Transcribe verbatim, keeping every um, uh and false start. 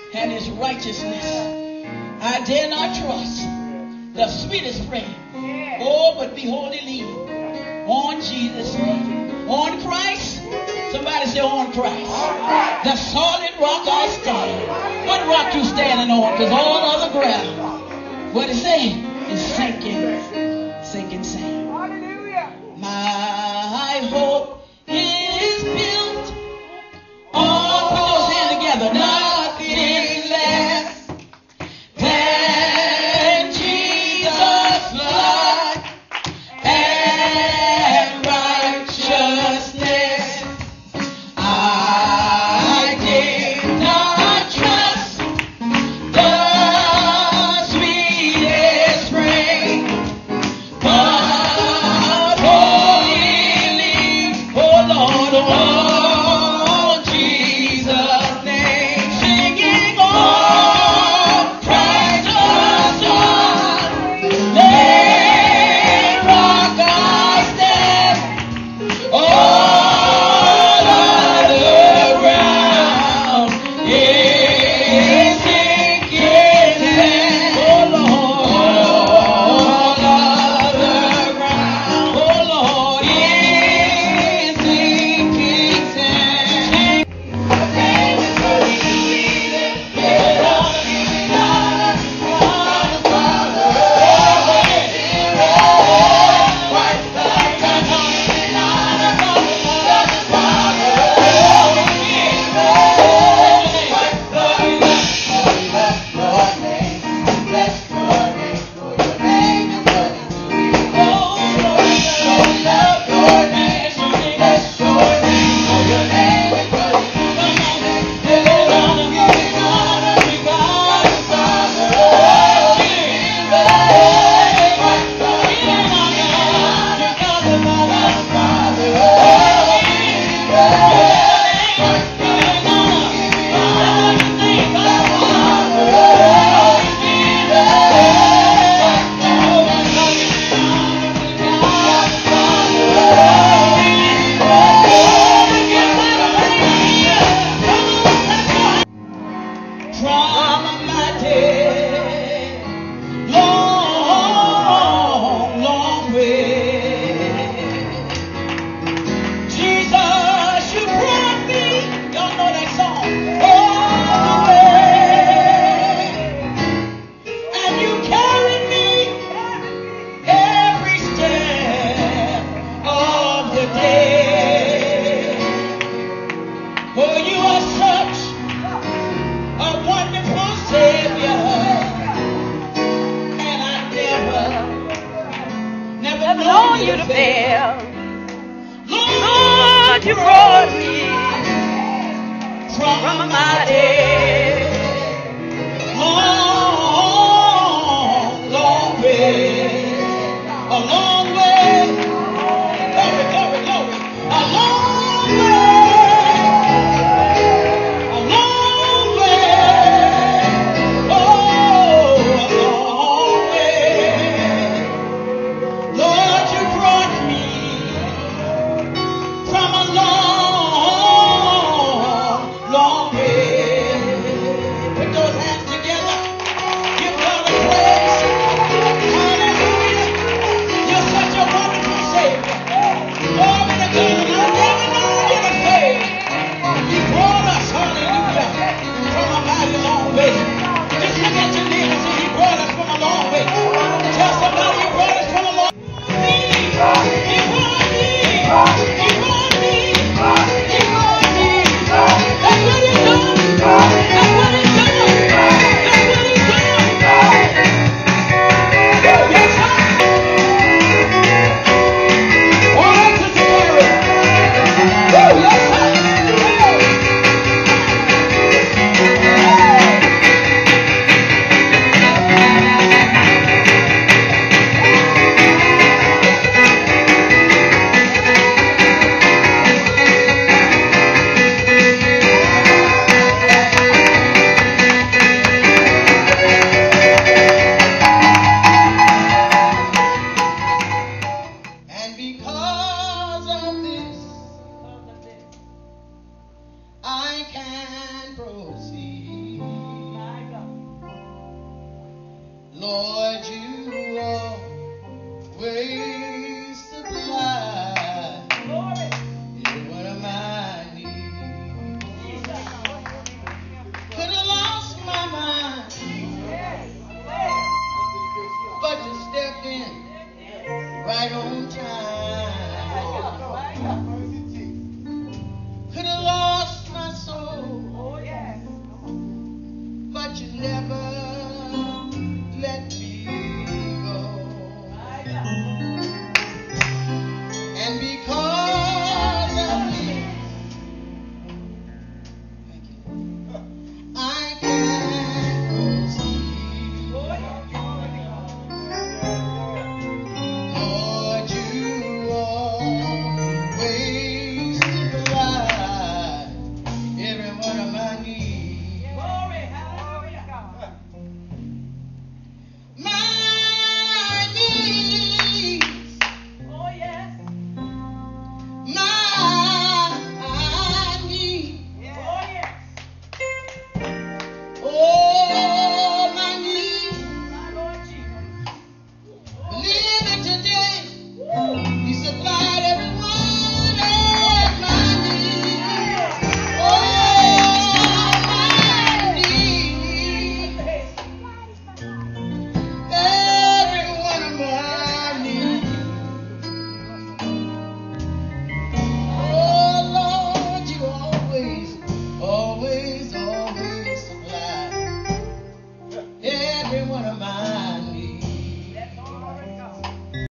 and his righteousness. I dare not trust the sweetest frame. Oh, but be wholly lean on Jesus, on Christ. Somebody say on Christ. The solid rock I stand. What rock you standing on? Because all other ground, what it's saying, is sinking, sinking sand. My hope is built on, put those hands together, nothing less than Jesus' blood and righteousness. I did not trust the sweetest frame, but wholly, oh Lord, oh Jesus' name, singing on Christ the Son, let rock I stand, all other ground is sinking sand. Oh Lord, all other ground, oh Lord, is sinking sand. From my day, long, long way, Jesus, you brought me, y'all know that song, all the way, and you carried me every step of the day. For you are such a wonderful Savior, and I never, never I've known known you you to to fail. fail. Lord, Lord, you brought me from from a a mighty mighty